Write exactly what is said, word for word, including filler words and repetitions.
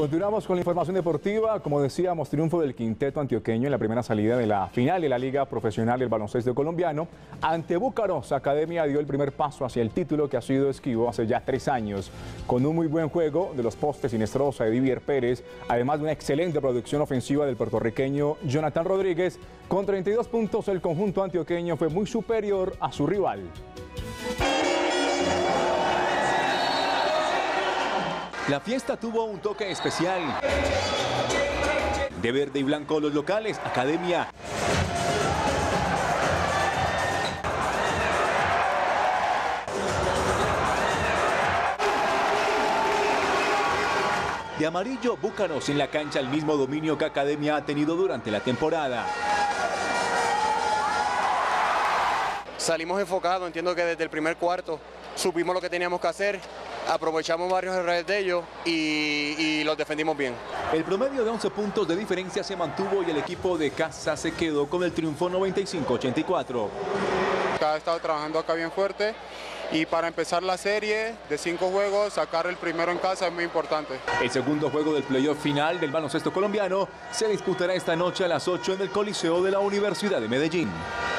Continuamos con la información deportiva. Como decíamos, triunfo del quinteto antioqueño en la primera salida de la final de la Liga Profesional del Baloncesto Colombiano. Ante Búcaros, Academia dio el primer paso hacia el título que ha sido esquivo hace ya tres años. Con un muy buen juego de los postes Sinestrosa y Divier Pérez, además de una excelente producción ofensiva del puertorriqueño Jonathan Rodríguez, con treinta y dos puntos el conjunto antioqueño fue muy superior a su rival. La fiesta tuvo un toque especial. De verde y blanco los locales, Academia. De amarillo, Búcaros en la cancha, el mismo dominio que Academia ha tenido durante la temporada. Salimos enfocados, entiendo que desde el primer cuarto supimos lo que teníamos que hacer, aprovechamos varios errores de ellos y, y los defendimos bien. El promedio de once puntos de diferencia se mantuvo y el equipo de casa se quedó con el triunfo noventa y cinco a ochenta y cuatro. Ha estado trabajando acá bien fuerte y para empezar la serie de cinco juegos, sacar el primero en casa es muy importante. El segundo juego del playoff final del baloncesto colombiano se disputará esta noche a las ocho en el Coliseo de la Universidad de Medellín.